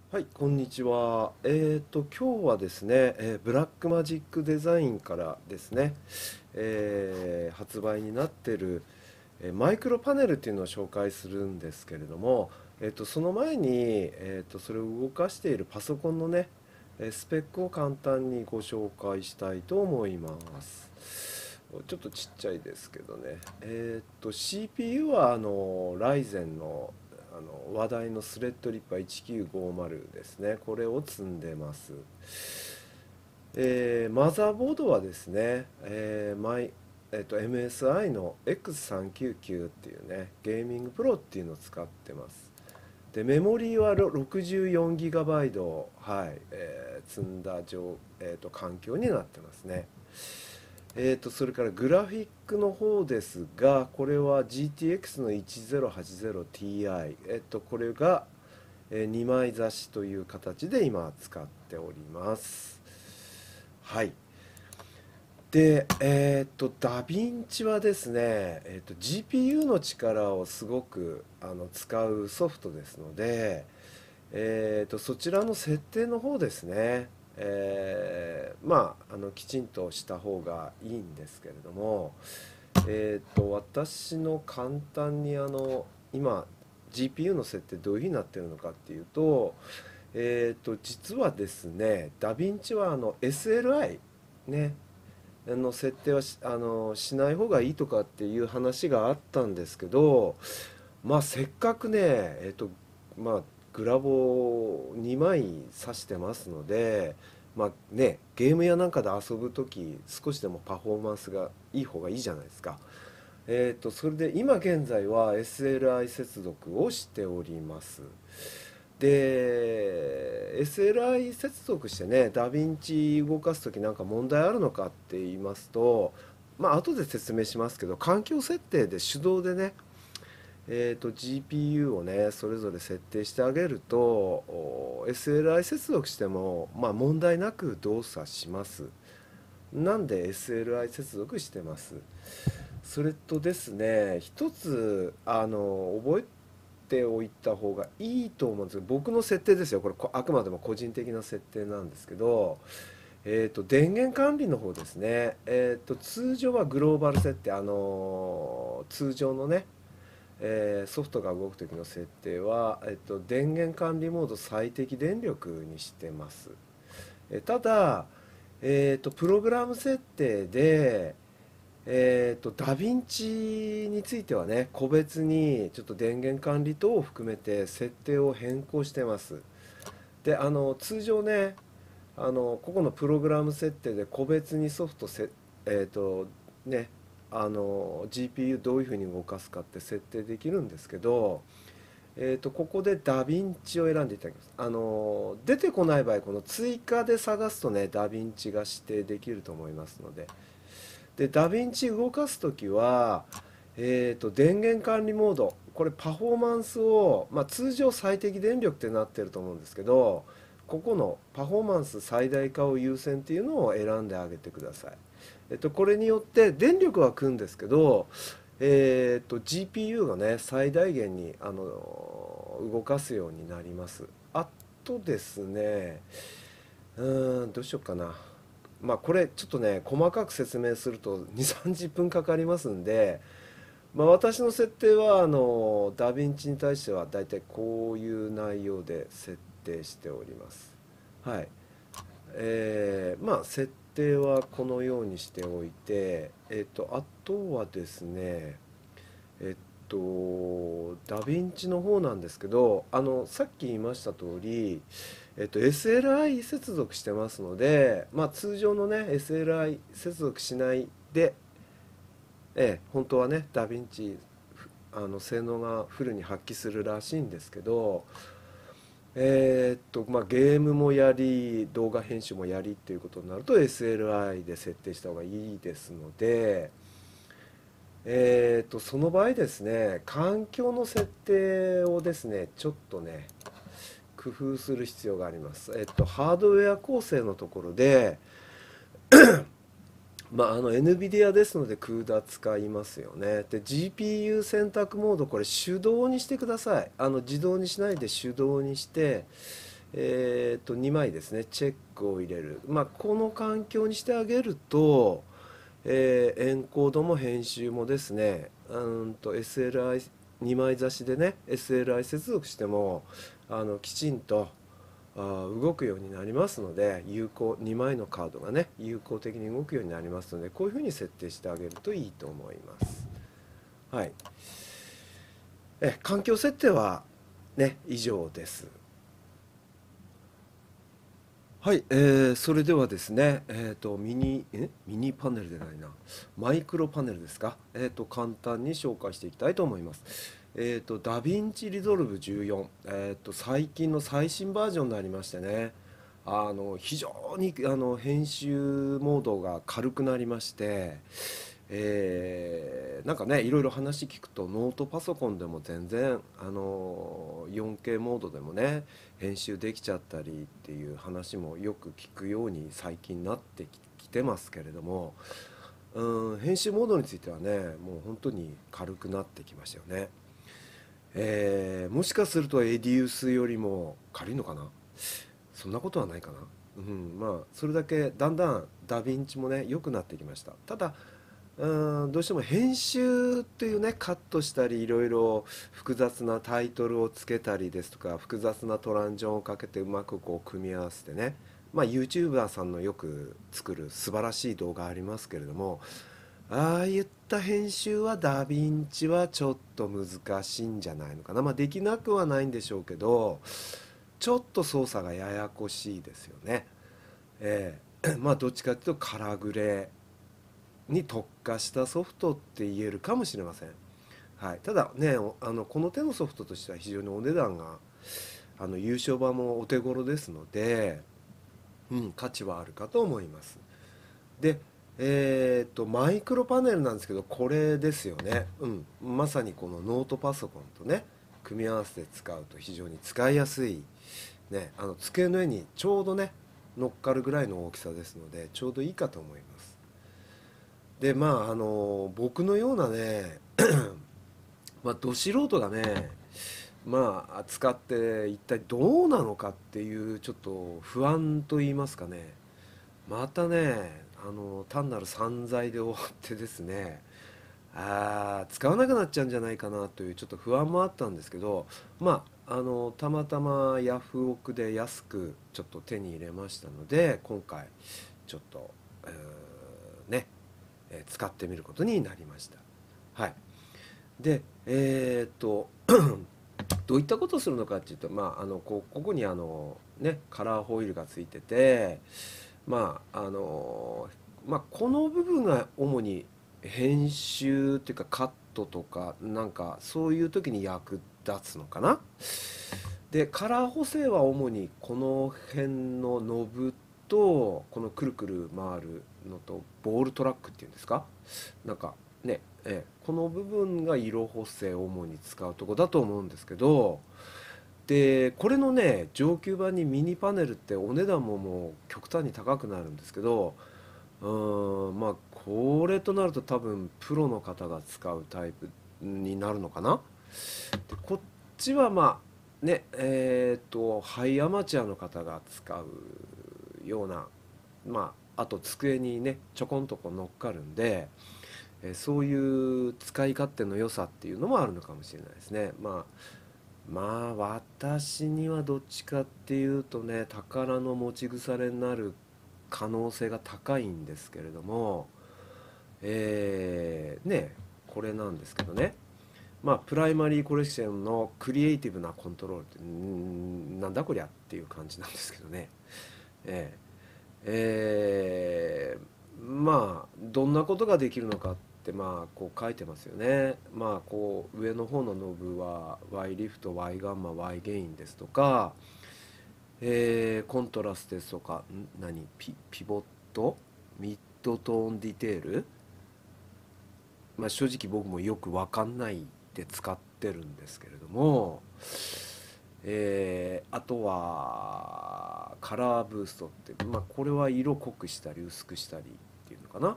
はい、こんにちは。今日はですね、ブラックマジックデザインからですね、発売になってる、マイクロパネルっていうのを紹介するんですけれども、その前に、それを動かしているパソコンのね、スペックを簡単にご紹介したいと思います。ちょっとちっちゃいですけどね。CPU はライゼンの話題のスレッドリッパー1950ですね。これを積んでます。マザーボードはですね、MSI の X399 っていうね、ゲーミングプロっていうのを使ってます。で、メモリーは 64GB を、はい、積んだ環境になってますね。それからグラフィックの方ですが、これは GTX の 1080Ti、これが2枚差しという形で今使っております。はい。で、ダヴィンチはですね、GPU の力をすごく使うソフトですので、そちらの設定の方ですね、きちんとした方がいいんですけれども、私の簡単に今 GPU の設定どういうふうになってるのかっていうと、実はですね、ダヴィンチはSLI ね、設定はしない方がいいとかっていう話があったんですけど、まあせっかくね、まあグラボを2枚挿してますので、まあね、ゲームやなんかで遊ぶ時少しでもパフォーマンスがいい方がいいじゃないですか。それで今現在は SLI 接続をしております。で SLI 接続してね、ダヴィンチ動かす時なんか問題あるのかって言いますと、まあ後で説明しますけど、環境設定で手動でね、GPU をねそれぞれ設定してあげると SLI 接続してもまあ問題なく動作します。なんで SLI 接続してます。それとですね、一つ覚えておいた方がいいと思うんですけど、僕の設定ですよ、これあくまでも個人的な設定なんですけど、電源管理の方ですね、通常はグローバル設定、通常のね、ソフトが動く時の設定は、電源管理モード最適電力にしてます。ただ、プログラム設定で、ダヴィンチについてはね、個別にちょっと電源管理等を含めて設定を変更してます。で、通常ね、個々のプログラム設定で個別にソフトね、GPU どういうふうに動かすかって設定できるんですけど、ここでダヴィンチを選んでいただきます。出てこない場合、この追加で探すとね、ダヴィンチが指定できると思いますので、で、ダヴィンチ動かすときは、電源管理モード、これパフォーマンスを、まあ、通常最適電力ってなってると思うんですけど、ここのパフォーマンス最大化を優先っていうのを選んであげてください。これによって電力は食うんですけど、GPU がね、最大限に動かすようになります。あとですね、どうしようかな。まあこれちょっとね細かく説明すると2、30分かかりますんで、まあ私の設定はダヴィンチに対してはだいたいこういう内容で設定しております。はい。まあ設定はこのようにしておいて、あとはですね、えっダヴィンチの方なんですけど、さっき言いました通り、SLI 接続してますので、まあ通常のね、SLI 接続しないで、本当はね、ダヴィンチ、性能がフルに発揮するらしいんですけど、まあゲームもやり、動画編集もやりっていうことになると SLI で設定した方がいいですので、その場合ですね、環境の設定をですね、ちょっとね、工夫する必要があります。ハードウェア構成のところで、まあ、NVIDIA ですので CUDA 使いますよね。で、GPU 選択モード、これ手動にしてください。自動にしないで手動にして、 2枚ですね、チェックを入れる。この環境にしてあげると、エンコードも編集もですね、SLI2 枚差しでね、SLI 接続しても、きちんと動くようになりますので、2枚のカードがね、有効的に動くようになりますので、こういうふうに設定してあげるといいと思います。はい。環境設定はね、以上です。はい、それではですね、ミニパネルでないな、マイクロパネルですか、簡単に紹介していきたいと思います。ダヴィンチリゾルブ14、最近の最新バージョンになりましてね、非常に編集モードが軽くなりまして、なんかね、いろいろ話聞くとノートパソコンでも全然4K モードでもね編集できちゃったりっていう話もよく聞くように最近なってきてますけれども、編集モードについてはねもう本当に軽くなってきましたよね。もしかするとエディウスよりも軽いのかな、そんなことはないかな。それだけだんだんダヴィンチもね良くなってきました。ただどうしても編集っていうねカットしたりいろいろ複雑なタイトルをつけたりですとか複雑なトランジションをかけてうまくこう組み合わせてね、YouTuber さんのよく作る素晴らしい動画ありますけれども、ああいった編集はダヴィンチはちょっと難しいんじゃないのかな。できなくはないんでしょうけどちょっと操作がややこしいですよね。どっちかっていうとカラグレに特化したソフトって言えるかもしれません。はい、ただねこの手のソフトとしては非常にお値段が優勝版もお手頃ですので、価値はあるかと思います。でマイクロパネルなんですけどこれですよね、まさにこのノートパソコンとね組み合わせて使うと非常に使いやすい、ね、机の上にちょうどね乗っかるぐらいの大きさですのでちょうどいいかと思います。で僕のようなねど素人がね使って一体どうなのかっていうちょっと不安と言いますかね、またね単なる散財で終わってですね、使わなくなっちゃうんじゃないかなというちょっと不安もあったんですけど、たまたまヤフオクで安くちょっと手に入れましたので今回ちょっと、ね使ってみることになりました。はい。で、どういったことをするのかっていうと、ここにカラーホイールがついてて、この部分が主に編集っていうかカットとかなんかそういう時に役立つのかな。でカラー補正は主にこの辺のノブとこのくるくる回るのとボールトラックっていうんですか、なんかね、この部分が色補正を主に使うとこだと思うんですけど、でこれのね上級版にミニパネルってお値段ももう極端に高くなるんですけど、これとなると多分プロの方が使うタイプになるのかな。でこっちはハイアマチュアの方が使うような、あと机にねちょこんとこ乗っかるんで、そういう使い勝手の良さっていうのもあるのかもしれないですね。私にはどっちかっていうとね宝の持ち腐れになる可能性が高いんですけれども、これなんですけどね、プライマリーコレクションのクリエイティブなコントロールってなんだこりゃっていう感じなんですけどね。えーどんなことができるのかってこう書いてますよね。こう上の方のノブは Y リフト Y ガンマ Y ゲインですとか、コントラストですとかピボットミッドトーンディテール、正直僕もよく分かんないで使ってるんですけれども、あとはカラーブーストって、これは色濃くしたり薄くしたりっていうのかな。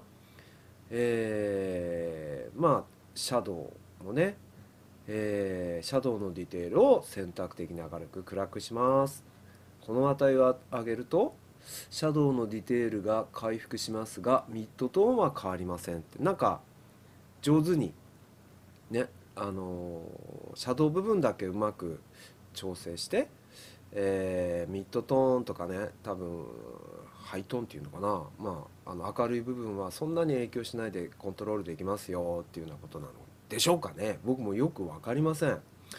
シャドウもね、シャドウのディテールを選択的に明るく暗くします。 この値を上げるとシャドウのディテールが回復しますがミッドトーンは変わりませんって、なんか上手にね、シャドウ部分だけうまく調整して、ミッドトーンとかね、多分ハイトーンっていうのかな、明るい部分はそんなに影響しないでコントロールできますよっていうようなことなのでしょうかね。僕もよく分かりません。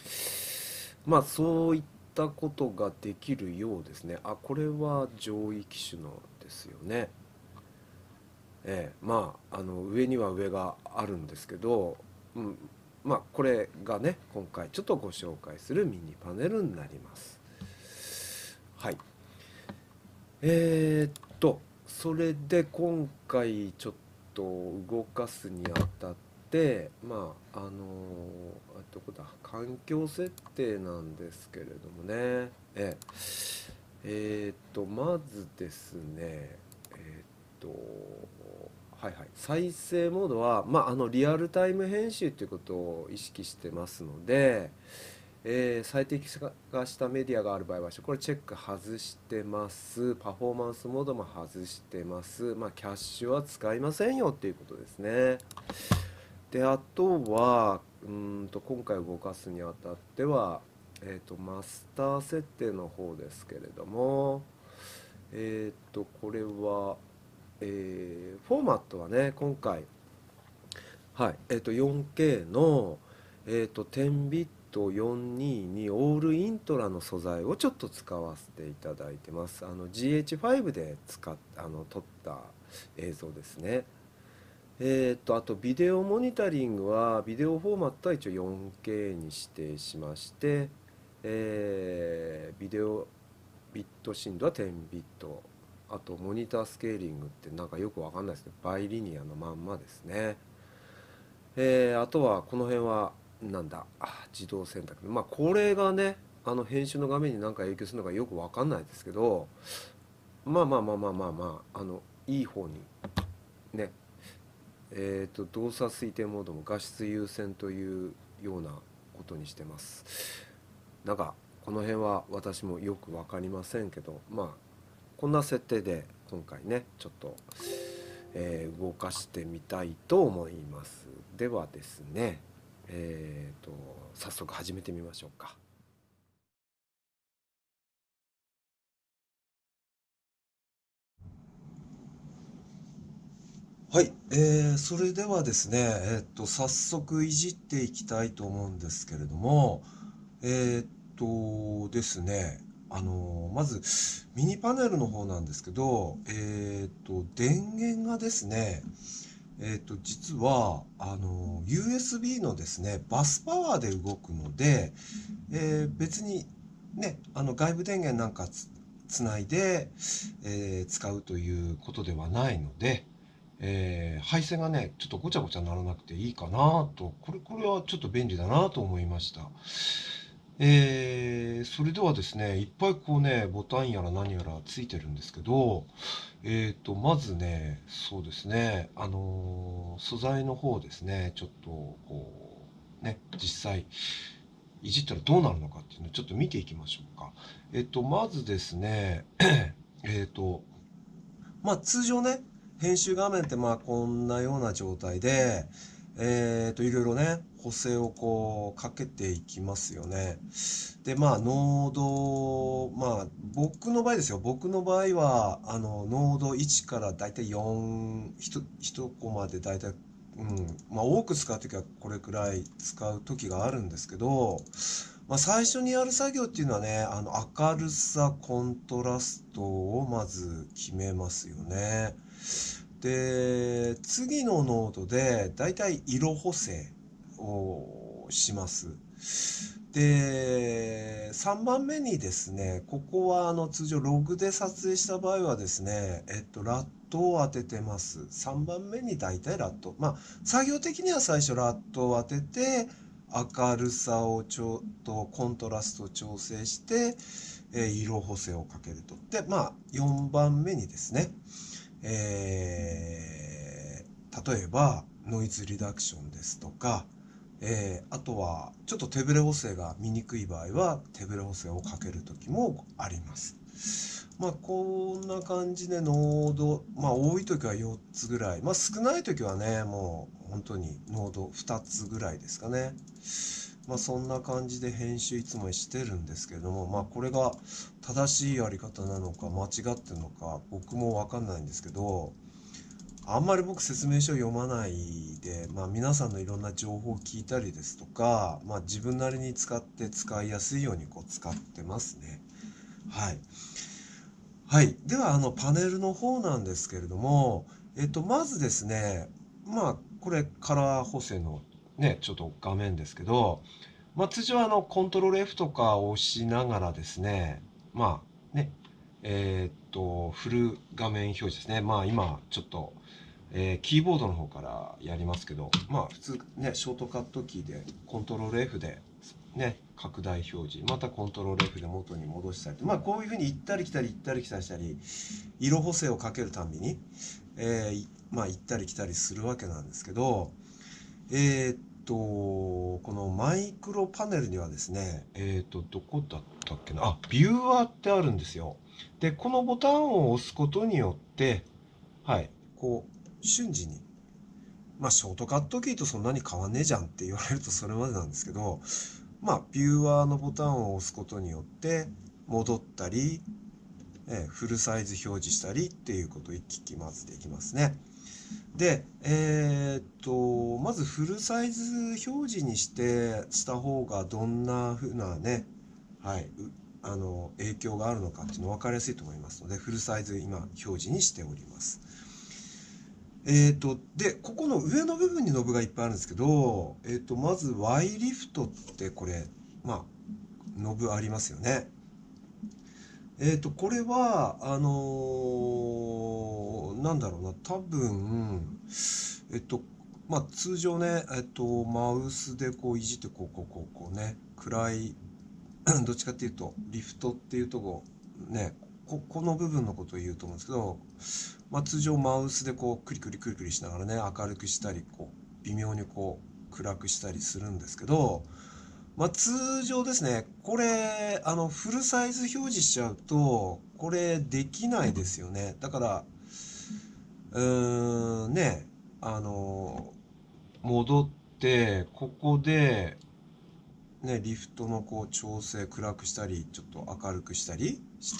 そういったことができるようですね。これは上位機種のですよね。上には上があるんですけど、うん、これがね今回ちょっとご紹介するミニパネルになります。はい。それで今回ちょっと動かすにあたって、どこだ、環境設定なんですけれどもね、まずですね、再生モードは、リアルタイム編集ということを意識してますので、最適化したメディアがある場合はこれチェック外してます。パフォーマンスモードも外してます。キャッシュは使いませんよっていうことですね。であとは今回動かすにあたっては、マスター設定の方ですけれども、これは、フォーマットはね今回、4K の、10ビット422オールイントラの素材をちょっと使わせていただいてます。GH5 で撮った映像ですね。あとビデオモニタリングはビデオフォーマットは一応 4K に指定しまして、ビデオビット深度は10ビット、あとモニタースケーリングってなんかよくわかんないですけどバイリニアのまんまですね。あとはこの辺はなんだ、自動選択、これがね編集の画面に何か影響するのかよくわかんないですけど、いい方にね、動作推定モードも画質優先というようなことにしてます。なんかこの辺は私もよく分かりませんけど、こんな設定で今回ねちょっと、動かしてみたいと思います。ではですね、早速始めてみましょうか。はい、それではですね、早速いじっていきたいと思うんですけれども、ですね、まずミニパネルの方なんですけど、電源がですね、実はUSB のですねバスパワーで動くので、別にね外部電源なんかつないで、使うということではないので、配線がねちょっとごちゃごちゃならなくていいかなと、これはちょっと便利だなと思いました。それではですね、いっぱいこうねボタンやら何やらついてるんですけど、まずね、そうですね、素材の方ですね、ちょっとこうね実際いじったらどうなるのかっていうのをちょっと見ていきましょうか。まずですねえっと通常ね、編集画面ってこんなような状態で、いろいろね、補正をこうかけていきますよね。で、ノード、僕の場合ですよ。僕の場合は、ノード1からだいたい4、1コマでだいたい、多く使うときはこれくらい使うときがあるんですけど、最初にやる作業っていうのはね、明るさ、コントラストをまず決めますよね。で、次のノードで、だいたい色補正をします。で、3番目にですね、ここは通常ログで撮影した場合はですね、ラットを当ててます。3番目にだいたいラット。作業的には最初ラットを当てて、明るさをちょっとコントラスト調整して、色補正をかけると。で、4番目にですね、例えばノイズリダクションですとか、 あとはちょっと手ブレ補正が見にくい場合は手ブレ補正をかける時もあります。こんな感じでノード、多い時は4つぐらい、少ない時はね、もう本当にノード2つぐらいですかね。そんな感じで編集いつもしてるんですけれども、これが正しいやり方なのか間違ってるのか僕もわかんないんですけど、あんまり僕説明書読まないで、皆さんのいろんな情報を聞いたりですとか、自分なりに使って使いやすいように使ってますね。はい。はい。では、パネルの方なんですけれども、まずですね、これカラー補正のね、ちょっと画面ですけど、通常はコントロール F とかを押しながらですね、ね、フル画面表示ですね。今、ちょっと、キーボードの方からやりますけど、普通ね、ショートカットキーでコントロール F でね、拡大表示、またコントロール F で元に戻したりと、こういうふうに行ったり来たり行ったり来たりしたり、色補正をかけるたんびに、行ったり来たりするわけなんですけど、このマイクロパネルにはですね、どこだったっけな、ビューアーってあるんですよ。で、このボタンを押すことによって、はい、瞬時に、ショートカットキーとそんなに変わんねえじゃんって言われるとそれまでなんですけど、ビューアーのボタンを押すことによって、戻ったり、フルサイズ表示したりっていうことを一気にまずできますね。で、まずフルサイズ表示にした方がどんな風なね、はい、影響があるのかっていうの分かりやすいと思いますので、フルサイズ今表示にしております。で、ここの上の部分にノブがいっぱいあるんですけど、まず Y リフトってこれ、ノブありますよね。これは、なんだろうな、多分、通常ね、マウスでいじって、ね、暗い、どっちかっていうと、リフトっていうとね、この部分のことを言うと思うんですけど、通常マウスでクリクリクリクリしながらね、明るくしたり、微妙に暗くしたりするんですけど、通常ですね、これ、フルサイズ表示しちゃうと、これできないですよね。だから、ね、あの、戻って、ここで、ね、リフトの調整、暗くしたり、ちょっと明るくしたりして、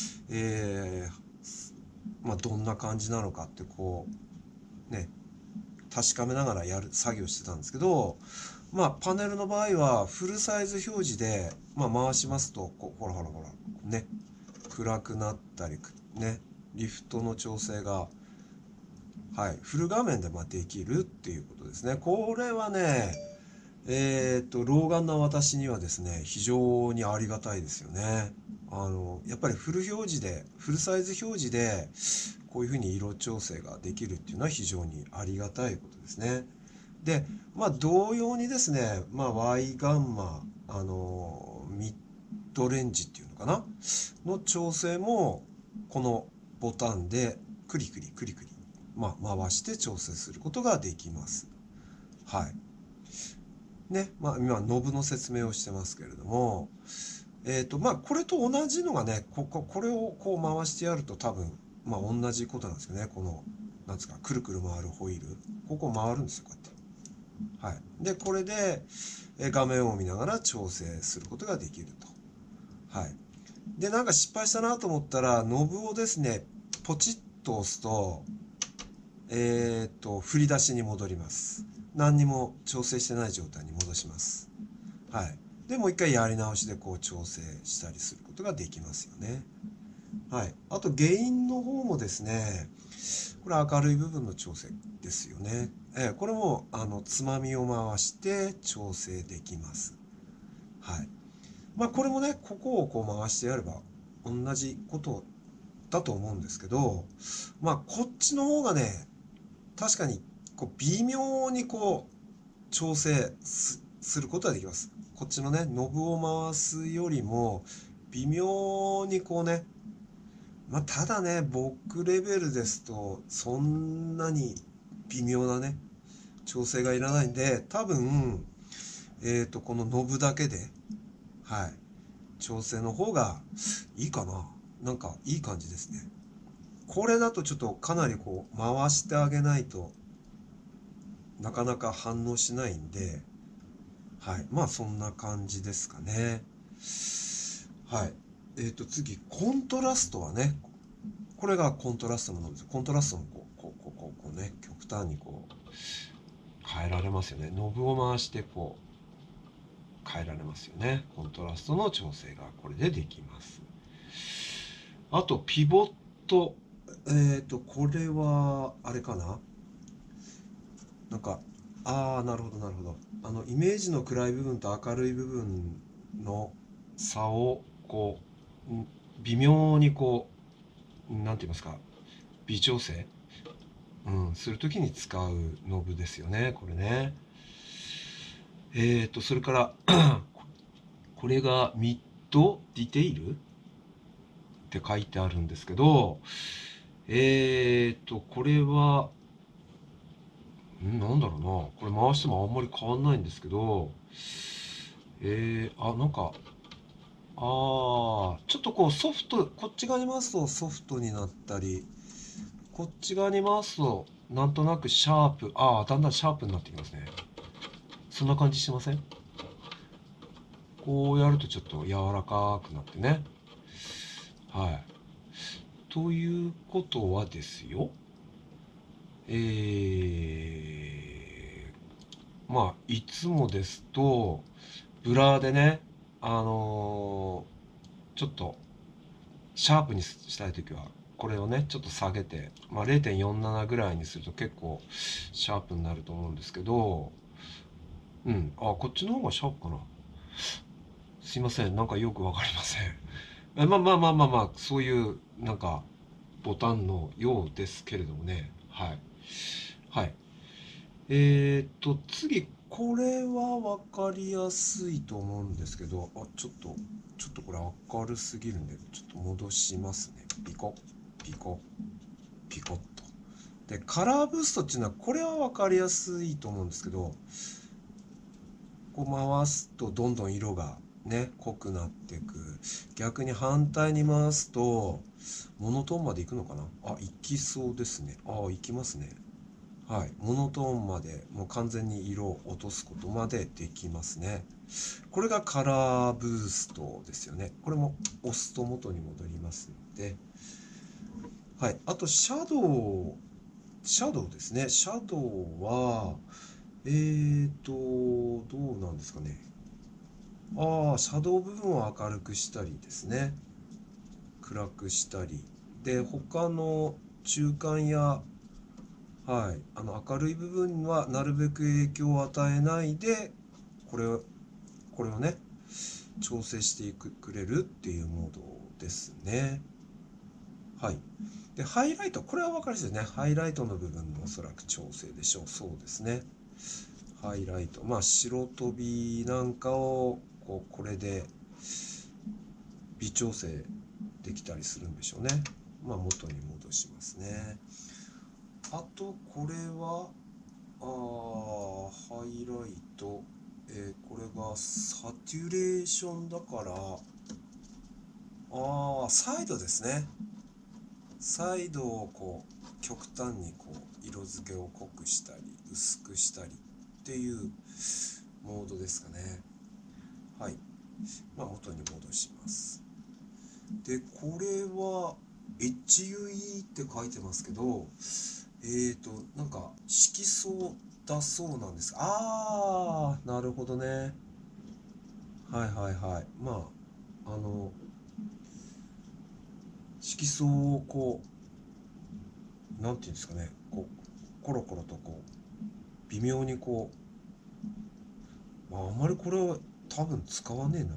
どんな感じなのかってね、確かめながら作業してたんですけど、パネルの場合はフルサイズ表示で、回しますと、ほらほらほら、ね、暗くなったり、ね、リフトの調整が、はい、フル画面でできるっていうことですね。これはね、老眼な私にはですね、非常にありがたいですよね。やっぱりフル表示で、フルサイズ表示で、こういうふうに色調整ができるっていうのは非常にありがたいことですね。で、同様にですね、Y ガンマ、ミッドレンジっていうのかなの調整も、このボタンでクリクリクリクリ、回して調整することができます。はい。ね、今、ノブの説明をしてますけれども、これと同じのがね、これを回してやると多分、同じことなんですよね。なんですか、くるくる回るホイール。ここ回るんですよ、こうやって。はい。で、これで、画面を見ながら調整することができると。はい。で、なんか失敗したなと思ったら、ノブをですね、ポチッと押すと、振り出しに戻ります。何にも調整してない状態に戻します。はい。で、もう一回やり直しで調整したりすることができますよね。はい。あと、原因の方もですね、これ明るい部分の調整ですよね。これも、つまみを回して調整できます。はい。これもね、ここを回してやれば、同じことだと思うんですけど、こっちの方がね、確かに、微妙に調整することができます。こっちのね、ノブを回すよりも、微妙にね、ただね、僕レベルですと、そんなに微妙なね、調整がいらないんで、多分、 このノブだけで、はい、調整の方がいいかな。なんかいい感じですね。これだとちょっとかなりこう回してあげないとなかなか反応しないんで、はい、まあそんな感じですかね。はい。次、コントラストはね、これがコントラストのノブです。コントラストもこうね、極端にこう変えられますよね。ノブを回してこう変えられますよね。コントラストの調整がこれでできます。あと、ピボット。これは、あれかな、なんか、なるほど、なるほど。イメージの暗い部分と明るい部分の差を、こう、微妙にこう、なんて言いますか、微調整、するときに使うノブですよね、これね。それからこれがミッドディテイルって書いてあるんですけど、これは、なんだろうな。これ回してもあんまり変わんないんですけど、なんか、ちょっとこうソフト、こっち側に回すとソフトになったり、こっち側に回すとなんとなくシャープ、だんだんシャープになってきますね。そんな感じしません？こうやるとちょっと柔らかくなってね。はい。ということはですよ、まあ、いつもですと、ブラーでね、ちょっとシャープにしたいときは、これをね、ちょっと下げて、まあ、0.47ぐらいにすると結構シャープになると思うんですけど、こっちの方がシャープかな。すいません、なんかよくわかりません。そういう、なんか、ボタンのようですけれどもね。はい。はい。次、これはわかりやすいと思うんですけど、ちょっとこれ明るすぎるんで、ちょっと戻しますね。ピコ、ピコ、ピコッと。で、カラーブーストっていうのは、これはわかりやすいと思うんですけど、こう回すとどんどん色がね、濃くなっていく。逆に反対に回すと、モノトーンまで行くのかな。行きそうですね。行きますね。はい、モノトーンまでもう完全に色を落とすことまでできますね。これがカラーブーストですよね。これも押すと元に戻りますので、はい、あとシャドウですね。シャドウはどうなんですかね。シャドウ部分を明るくしたりですね、暗くしたりで、他の中間や、はい、明るい部分はなるべく影響を与えないで、これをね、調整してくれるっていうモードですね。はい。で、ハイライト、これは分かりやすいですね。ハイライトの部分のおそらく調整でしょう。そうですね。ハイライト。まあ、白飛びなんかを、これで微調整できたりするんでしょうね。まあ、元に戻しますね。あと、これは、ハイライト。これがサチュレーションだから、サイドですね。サイドをこう極端にこう色付けを濃くしたり薄くしたりっていうモードですかね。はい。まあ、元に戻します。で、これは HUE って書いてますけど、なんか色相だそうなんです。なるほどね。はいはいはい。まあ、色相をこう、なんていうんですかね、こう、コロコロとこう、微妙にこう、あんまりこれは多分使わねえな。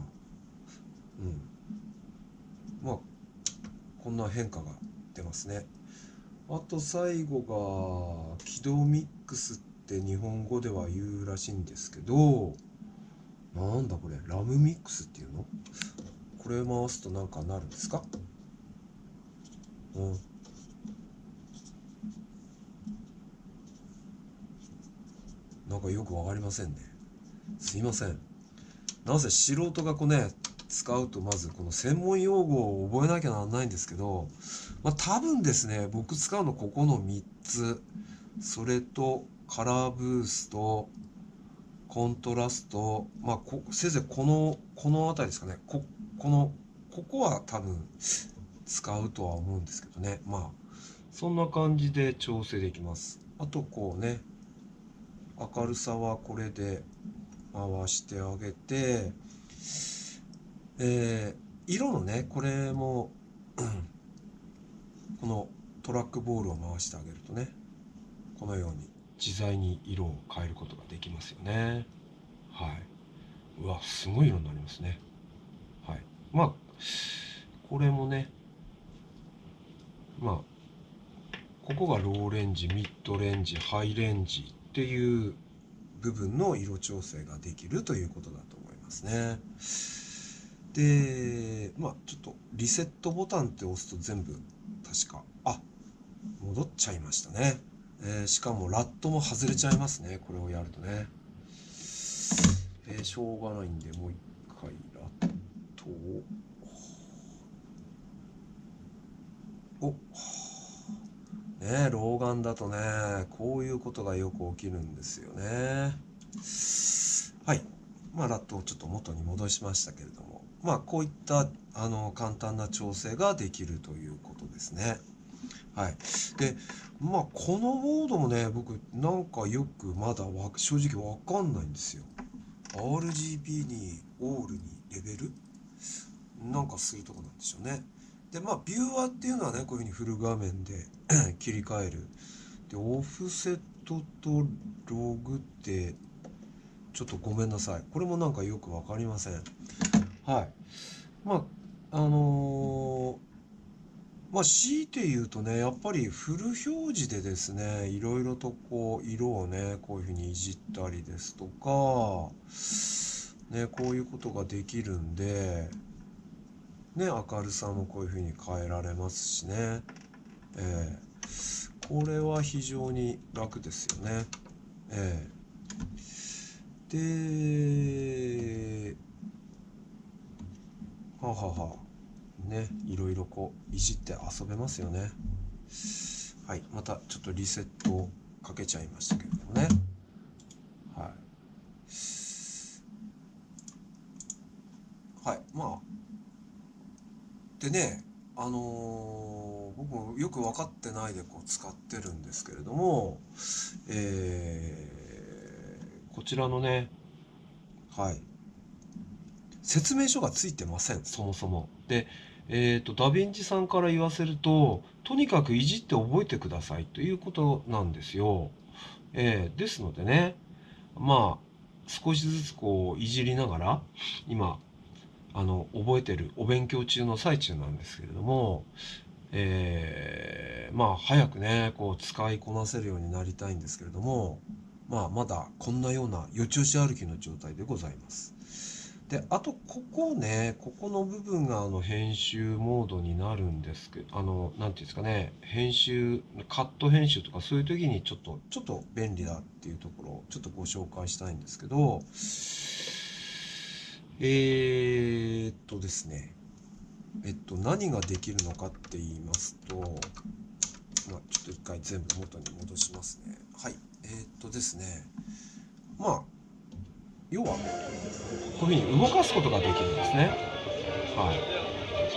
まあ、こんな変化が出ますね。あと最後が、起動ミックスって日本語では言うらしいんですけど、なんだこれ、ラムミックスっていうの？これ回すとなんかなるんですか？うん。なんかよくわかりませんね。 すいません。なぜ素人が使うとまずこの専門用語を覚えなきゃなんないんですけど、多分ですね、僕使うのここの3つ。それと、カラーブースト、コントラスト、せいぜいこの辺りですかね。ここは多分使うとは思うんですけどね。そんな感じで調整できます。あと明るさはこれで回してあげて、色のね、これもこのトラックボールを回してあげるとね、このように自在に色を変えることができますよね。はい。うわ、すごい色になりますね。はい。これもね、ここがローレンジ、ミッドレンジ、ハイレンジっていう部分の色調整ができるということだと思いますね。で、ちょっとリセットボタンって押すと全部確か、戻っちゃいましたね。しかもラットも外れちゃいますね。これをやるとね。しょうがないんで、もう一回ラットを。ね、老眼だとね、こういうことがよく起きるんですよね。はい。ラットをちょっと元に戻しましたけれども、こういった簡単な調整ができるということですね。はい。で、このボードもね、僕なんかよくまだ正直わかんないんですよ。RGB にオールにレベルなんかするとこなんでしょうね。で、ビューアーっていうのはね、こういうふうにフル画面で切り替える。で、オフセットとログってちょっとごめんなさい。これもなんかよくわかりません。はい。あの強いて言うとね、やっぱりフル表示でですね、いろいろと色をね、こういうふうにいじったりですとか、ね、こういうことができるんで、ね、明るさもこういうふうに変えられますしね。これは非常に楽ですよね。で、ね、いろいろいじって遊べますよね。はい、またちょっとリセットをかけちゃいましたけれどもね。はい。はい、でね、僕もよく分かってないで使ってるんですけれども、こちらのね、はい、説明書がついてません、そもそも。で、ダヴィンチさんから言わせると、とにかくいじって覚えてくださいということなんですよ。ですのでね、少しずついじりながら、今、覚えてるお勉強中の最中なんですけれども、早くね、使いこなせるようになりたいんですけれども、まだこんなようなよちよち歩きの状態でございます。で、あと、ここの部分が編集モードになるんですけど、なんていうんですかね、カット編集とかそういう時にちょっと便利だっていうところをちょっとご紹介したいんですけど、ですね、何ができるのかって言いますと、ちょっと一回全部元に戻しますね。はい。ですね、要は、こういうふうに動かすことができるんですね。はい。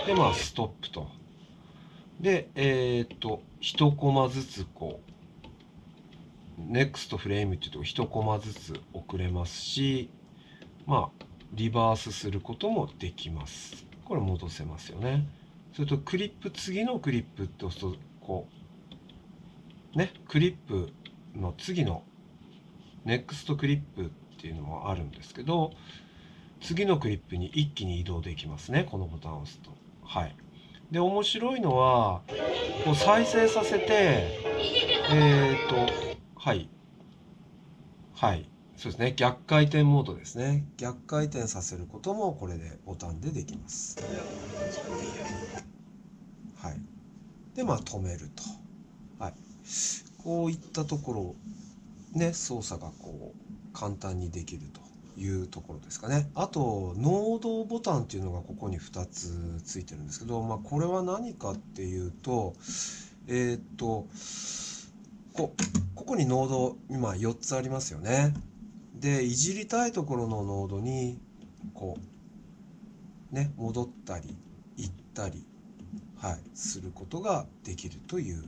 で、ストップと。で、1コマずつネクストフレームっていうと1コマずつ遅れますし、リバースすることもできます。これ戻せますよね。それと次のクリップって押すと、クリップの次のネクストクリップっていうのもあるんですけど、次のクリップに一気に移動できますね。このボタンを押すと。はい。で、面白いのは、再生させて、はい。はい。そうですね。逆回転モードですね。逆回転させることもこれでボタンでできます。はい。で、止めると。はい。こういったところね、操作が簡単にできるというところですかね。あと、ノードボタンっていうのがここに2つついてるんですけど、これは何かっていうと、えーっと、ここにノード、今4つありますよね。で、いじりたいところのノードに、戻ったり、行ったり、することができるという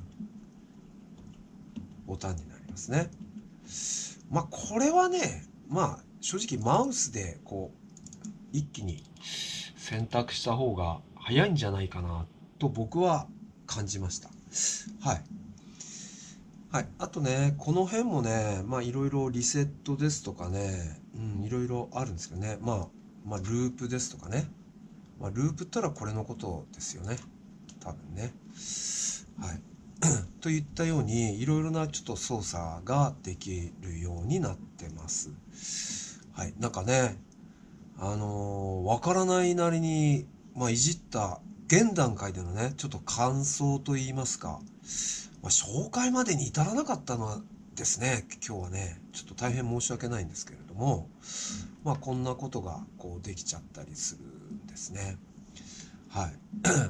ボタンになりますね。これはね、正直マウスで一気に選択した方が早いんじゃないかなと僕は感じました。はい。はい。あとね、この辺もね、いろいろリセットですとかね、いろいろあるんですけどね。ループですとかね。ループったらこれのことですよね。多分ね。はい。といったように、いろいろなちょっと操作ができるようになってます。はい。なんかね、わからないなりに、いじった現段階でのね、ちょっと感想といいますか、紹介までに至らなかったのはですね、今日はね、ちょっと大変申し訳ないんですけれども、こんなことができちゃったりするんですね。はい。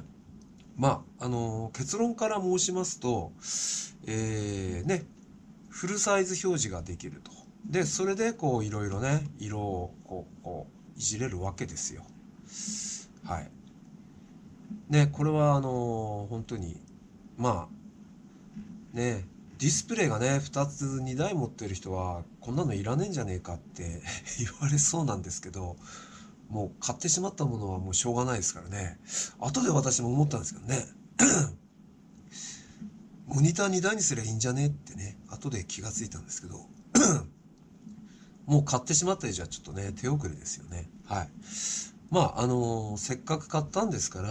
結論から申しますと、フルサイズ表示ができると。で、それでいろいろね、色をいじれるわけですよ。はい。ね、これは本当に、ディスプレイがね、2つ2台持ってる人は、こんなのいらねえんじゃねえかって言われそうなんですけど、もう買ってしまったものはもうしょうがないですからね。後で私も思ったんですけどね。モニター2台にすりゃいいんじゃねってね、後で気がついたんですけど、もう買ってしまった以上はちょっとね、手遅れですよね。はい。せっかく買ったんですから、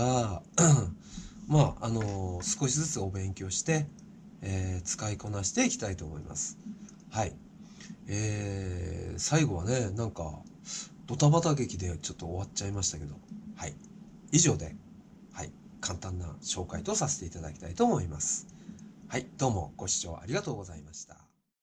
少しずつお勉強して、使いこなしていきたいと思います。はい。最後はね、なんか、ドタバタ劇でちょっと終わっちゃいましたけど、はい。以上で、はい。簡単な紹介とさせていただきたいと思います。はい。どうもご視聴ありがとうございました。